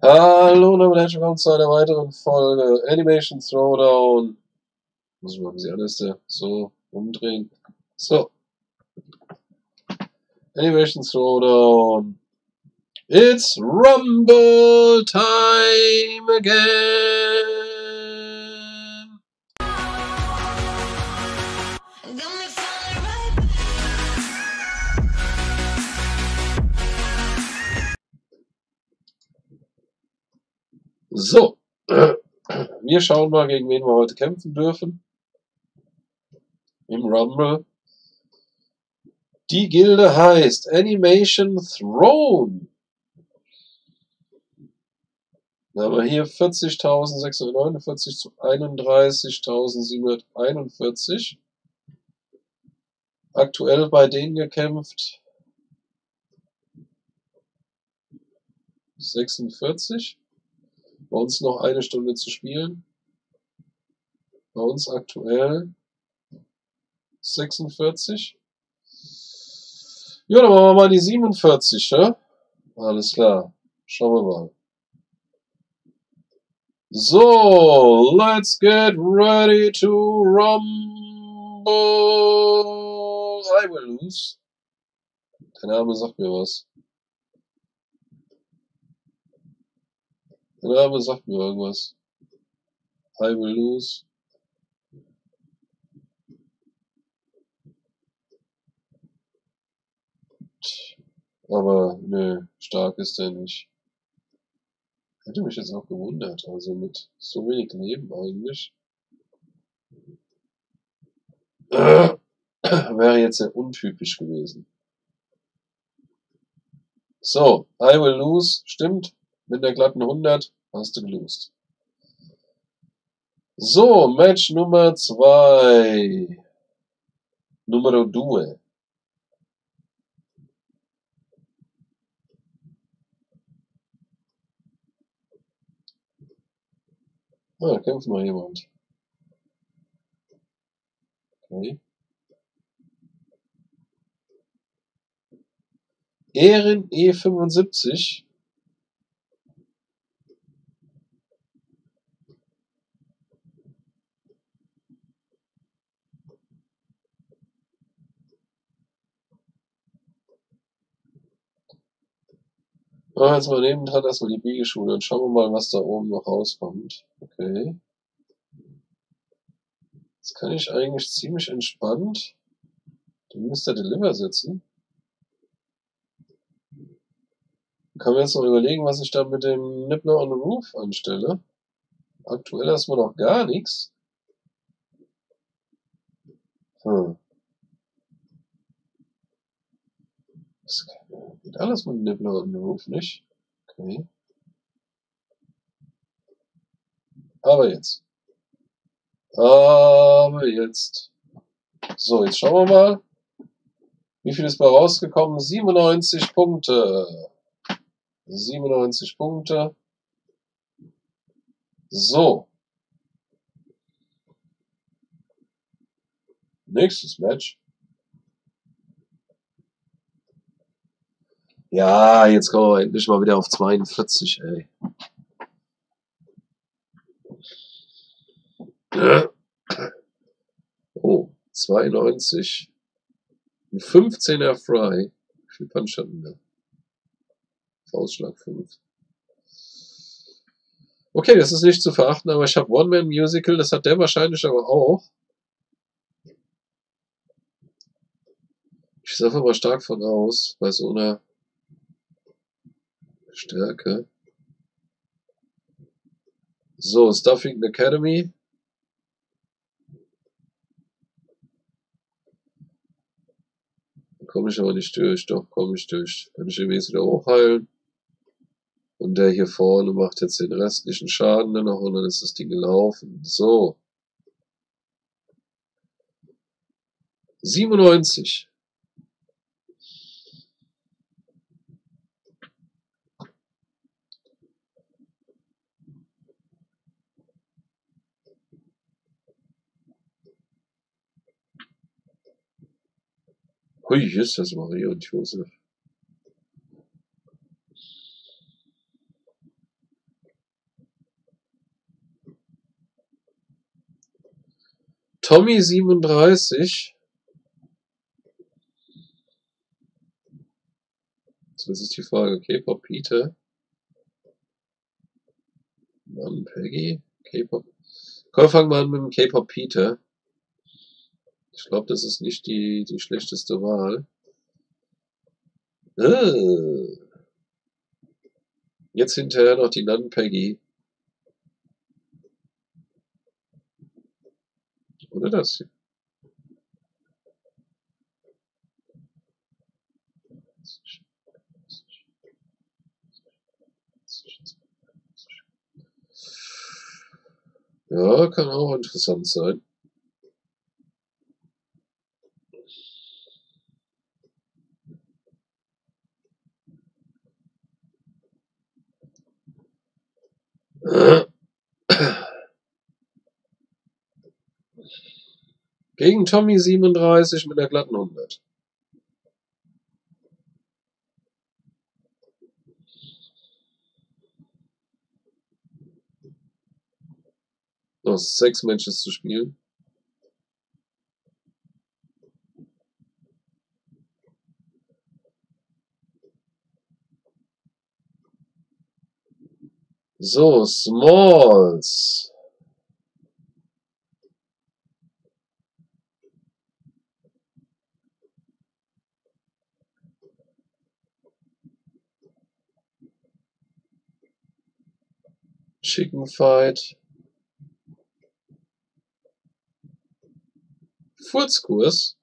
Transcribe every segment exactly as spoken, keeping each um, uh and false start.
Hallo und herzlich willkommen zu einer weiteren Folge Animation Throwdown. Muss ich mal ein bisschen anders so umdrehen. So. Animation Throwdown. It's Rumble time again. So. Wir schauen mal, gegen wen wir heute kämpfen dürfen. Im Rumble. Die Gilde heißt Animation Throne. Dann haben wir hier vierzigtausendsechshundertneunundvierzig zu einunddreißigtausendsiebenhunderteinundvierzig. Aktuell bei denen gekämpft sechsundvierzig. Bei uns noch eine Stunde zu spielen. Bei uns aktuell sechsundvierzig. Ja, dann machen wir mal die siebenundvierzig, ja? Alles klar. Schauen wir mal. So, let's get ready to rumble. I will lose. Der Name sagt mir was. Der Name sagt mir irgendwas. I will lose. Aber, ne, stark ist der nicht. Hätte mich jetzt auch gewundert. Also mit so wenig Leben eigentlich. Äh, wäre jetzt sehr untypisch gewesen. So, I will lose. Stimmt. Mit der glatten hundert hast du gelost. So, Match Nummer zwei. Numero due. Ah, da kämpft mal jemand. Okay. Ehren E fünfundsiebzig. Ah, jetzt mal neben dran erstmal die Biegeschule. Dann schauen wir mal, was da oben noch rauskommt. Okay. Jetzt kann ich eigentlich ziemlich entspannt den Mister Deliver setzen. Kann mir jetzt noch überlegen, was ich da mit dem Nibbler on the Roof anstelle. Aktuell erstmal noch gar nichts. Hm. Das geht alles mit dem Nibbler on the Roof nicht. Okay. Aber jetzt. Aber jetzt. So, jetzt schauen wir mal. Wie viel ist bei rausgekommen? siebenundneunzig Punkte. siebenundneunzig Punkte. So. Nächstes Match. Ja, jetzt kommen wir endlich mal wieder auf zweiundvierzig, ey. Oh, zweiundneunzig. Ein fünfzehner Fry. Wie viel Punch hatten wir? Faustschlag fünf. Okay, das ist nicht zu verachten, aber ich habe One-Man-Musical, das hat der wahrscheinlich aber auch. Ich sage aber stark von aus, bei so einer Stärke. So, Stuffing Academy. Komme ich aber nicht durch, doch, komme ich durch. Kann ich irgendwie jetzt wieder hochheilen. Und der hier vorne macht jetzt den restlichen Schaden dann noch und dann ist das Ding gelaufen. So. siebenundneunzig. Hui, ist das Maria und Josef. Tommy siebenunddreißig. So, jetzt ist die Frage, K-Pop Peter. Mann, Peggy. K-Pop. Komm, fangen wir an mit dem K-Pop Peter. Ich glaube, das ist nicht die, die schlechteste Wahl. Äh. Jetzt hinterher noch die Nan Peggy. Oder das hier? Ja, kann auch interessant sein. Gegen Tommy siebenunddreißig mit der glatten hundert. Noch sechs Matches zu spielen. So, Smalls. Chicken Fight. Furzkurs.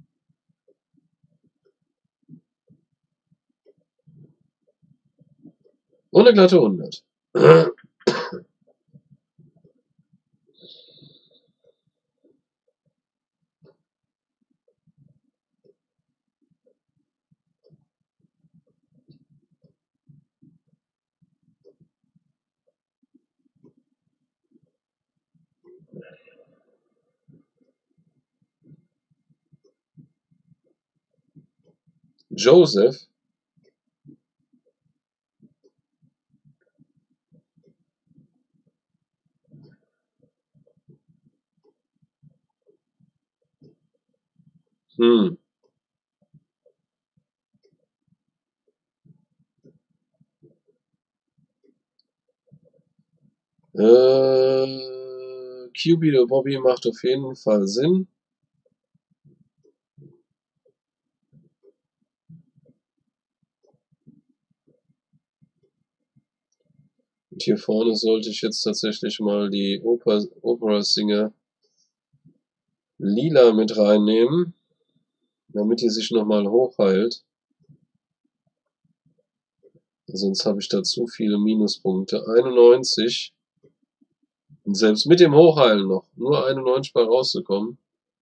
Und eine glatte hundert. Joseph. Hm. Äh, Q B oder Bobby macht auf jeden Fall Sinn. Und hier vorne sollte ich jetzt tatsächlich mal die Oper, Opera-Singer Lila mit reinnehmen, damit die sich nochmal hochheilt. Sonst habe ich da zu viele Minuspunkte. einundneunzig. Und selbst mit dem Hochheilen noch. Nur einundneunzig bei rauszukommen.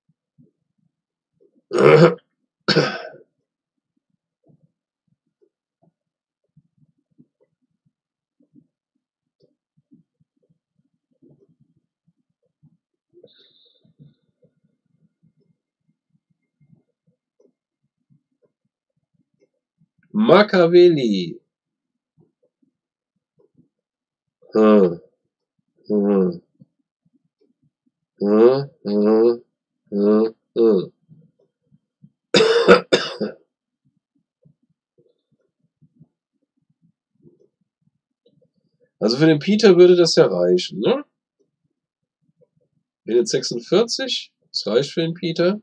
Machiavelli. Hm. Hm. Hm. Hm. Hm. Hm. Also für den Peter würde das ja reichen, ne? Bin jetzt sechsundvierzig. Das reicht für den Peter.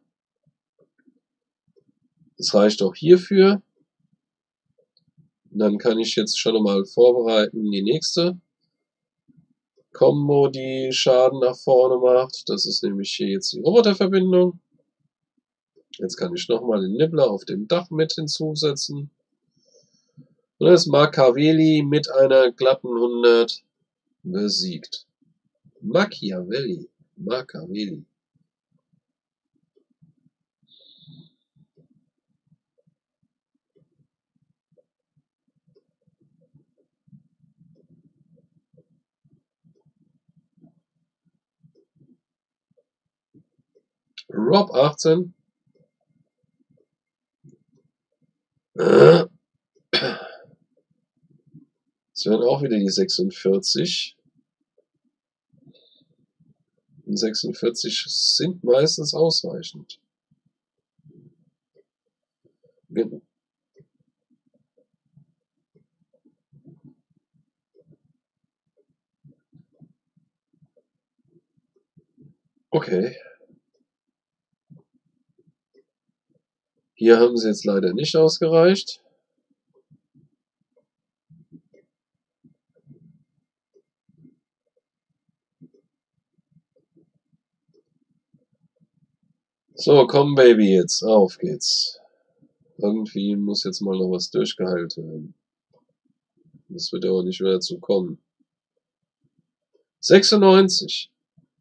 Das reicht auch hierfür. Und dann kann ich jetzt schon mal vorbereiten die nächste Combo, die Schaden nach vorne macht. Das ist nämlich hier jetzt die Roboterverbindung. Jetzt kann ich nochmal den Nibbler auf dem Dach mit hinzusetzen. Und dann ist Machiavelli mit einer glatten hundert besiegt. Machiavelli. Machiavelli. Rob achtzehn. Das wären auch wieder die sechsundvierzig. Und sechsundvierzig sind meistens ausreichend. Okay. Hier haben sie jetzt leider nicht ausgereicht. So, komm Baby, jetzt auf geht's. Irgendwie muss jetzt mal noch was durchgeheilt werden. Das wird aber nicht mehr dazu kommen. sechsundneunzig.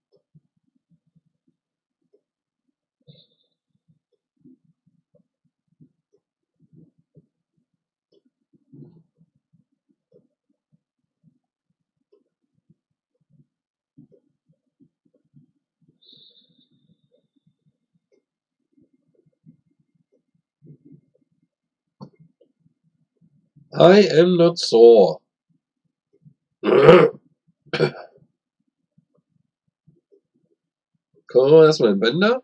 I am not sore. Kommen wir erstmal in den Bänder.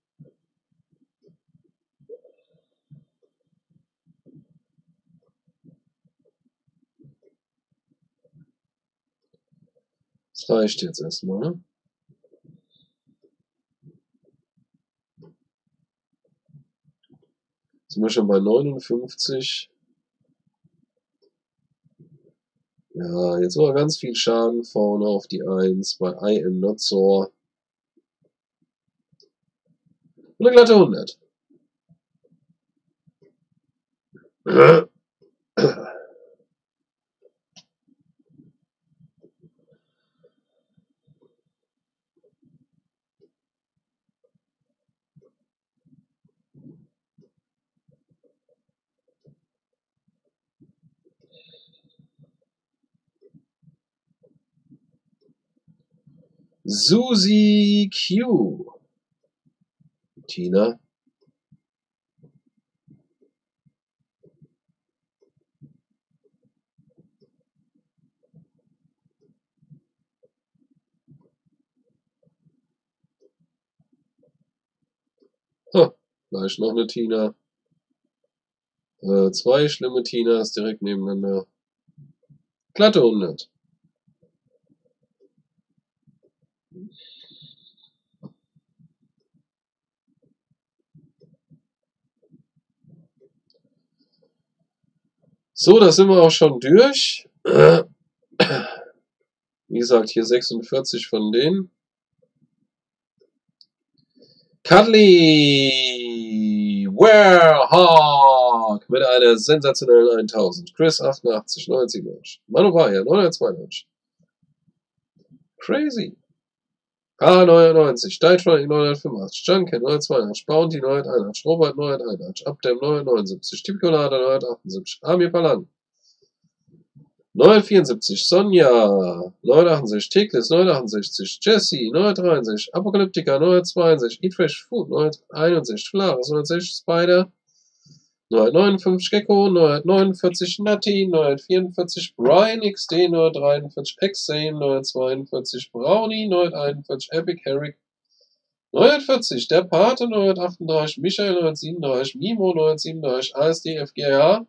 Das reicht jetzt erstmal. Sind wir schon bei neunundfünfzig. Ja, jetzt war ganz viel Schaden vorne auf die eins bei I am not sore. Und eine glatte hundert. Susie Q. Tina. Oh, gleich noch eine Tina. Äh, zwei schlimme Tinas direkt nebeneinander. Glatte hundert. So, da sind wir auch schon durch. Wie gesagt, hier sechsundvierzig von denen. Cuddly Warehawk mit einer sensationellen eintausend. Chris achtundachtzig, neunzig. Manu Paya neunhundertzweiundneunzig. Crazy. A neunundneunzig, Ditronic neunhundertfünfundachtzig, Junkin neunhundertzweiundachtzig, Bounty neunhunderteinundachtzig, Robert neunhunderteinundachtzig, Abdem neunhundertneunundsiebzig, Tipicolada neunhundertachtundsiebzig, Amir Palan neunhundertvierundsiebzig, Sonja neunhundertachtundsechzig, Teklis neunhundertachtundsechzig, Jesse neunhundertdreiundsechzig, Apokalyptica neunhundertzweiundsechzig, Eat Fresh Food neunhunderteinundsechzig, Flares neunhundertsechzig, Spider neunhundertneunundfünfzig, Gecko neunhundertneunundvierzig, Nutty neunhundertvierundvierzig, Brian X D neunhundertdreiundvierzig, Exane neunhundertzweiundvierzig, Brownie neunhunderteinundvierzig, Epic Herrick neunhundertvierzig, Der Pate neunhundertachtunddreißig, Michael neunhundertsiebenunddreißig, Mimo neunhundertsiebenunddreißig, A S D F G H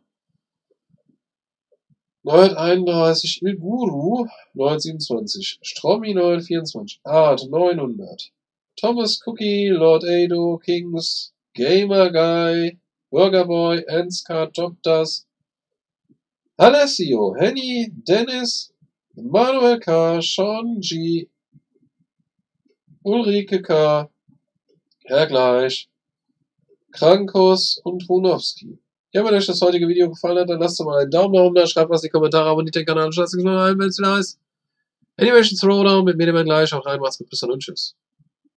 neunhunderteinunddreißig, Ilguru neunhundertsiebenundzwanzig, Strommi neunhundertvierundzwanzig, Art neunhundert, Thomas Cookie, Lord Ado, Kings, Gamer Guy, Burger Boy, Enscar, Jobdas, Alessio, Henny, Dennis, Manuel K., Sean G., Ulrike K., Herr Gleich, Krankos und Runowski. Ja, wenn euch das heutige Video gefallen hat, dann lasst doch mal einen Daumen nach oben da, schreibt was in die Kommentare, abonniert den Kanal und schaltet sich mal ein, wenn es wieder heißt Animation Throwdown mit mir, dem gleich. Auch rein, macht's gut, bis dann und tschüss.